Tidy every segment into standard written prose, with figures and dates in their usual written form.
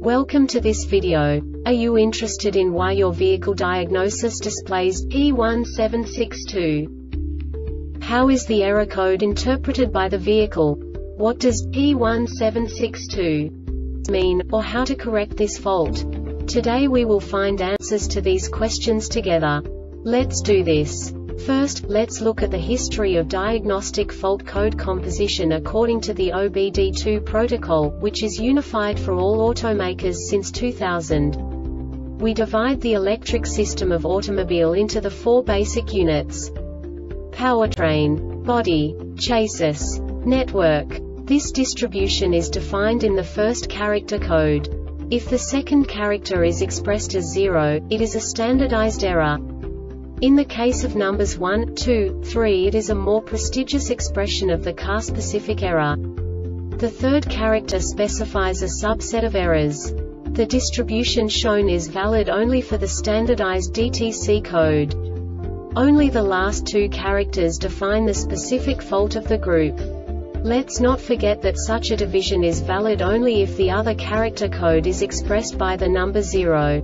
Welcome to this video. Are you interested in why your vehicle diagnosis displays P1762? How is the error code interpreted by the vehicle? What does P1762 mean, or how to correct this fault? Today we will find answers to these questions together. Let's do this. First, let's look at the history of diagnostic fault code composition according to the OBD2 protocol, which is unified for all automakers since 2000. We divide the electric system of automobile into the four basic units: powertrain, body, chassis, network. This distribution is defined in the first character code. If the second character is expressed as 0, it is a standardized error. In the case of numbers 1, 2, 3, it is a more prestigious expression of the car-specific error. The third character specifies a subset of errors. The distribution shown is valid only for the standardized DTC code. Only the last two characters define the specific fault of the group. Let's not forget that such a division is valid only if the other character code is expressed by the number 0.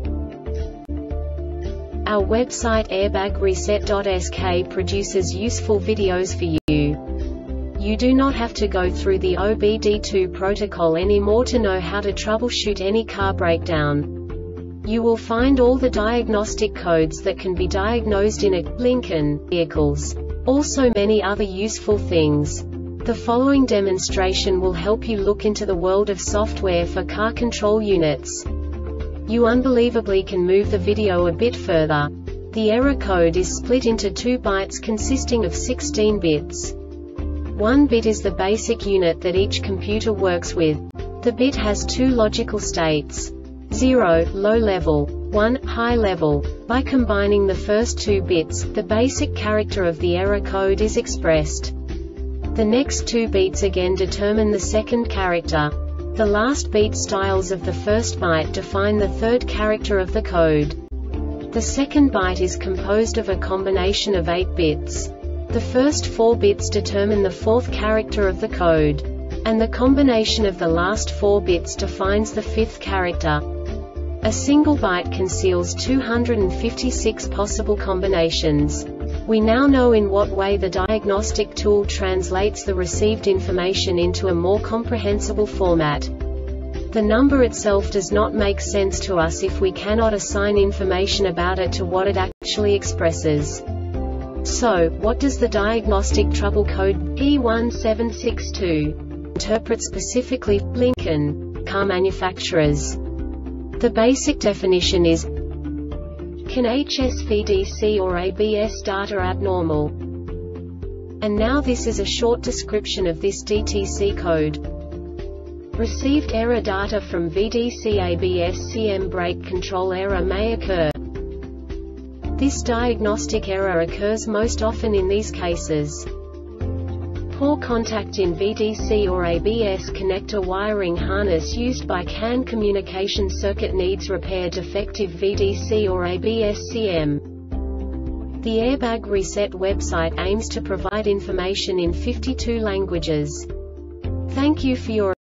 Our website airbagreset.sk produces useful videos for you. You do not have to go through the OBD2 protocol anymore to know how to troubleshoot any car breakdown. You will find all the diagnostic codes that can be diagnosed in a Lincoln vehicles. Also many other useful things. The following demonstration will help you look into the world of software for car control units. You unbelievably can move the video a bit further. The error code is split into 2 bytes consisting of 16 bits. 1 bit is the basic unit that each computer works with. The bit has 2 logical states: 0, low level, 1, high level. By combining the first 2 bits, the basic character of the error code is expressed. The next 2 beats again determine the second character. The last beat styles of the first byte define the third character of the code. The second byte is composed of a combination of 8 bits. The first 4 bits determine the fourth character of the code. And the combination of the last 4 bits defines the fifth character. A single byte conceals 256 possible combinations. We now know in what way the diagnostic tool translates the received information into a more comprehensible format. The number itself does not make sense to us if we cannot assign information about it to what it actually expresses. So, what does the diagnostic trouble code P1762 interpret specifically for Lincoln car manufacturers? The basic definition is: can HSVDC or ABS data abnormal? And now this is a short description of this DTC code. Received error data from VDC ABS CM brake control error may occur. This diagnostic error occurs most often in these cases: poor contact in VDC or ABS connector, wiring harness used by CAN communication circuit needs repair, defective VDC or ABS CM. The Airbag Reset website aims to provide information in 52 languages. Thank you for your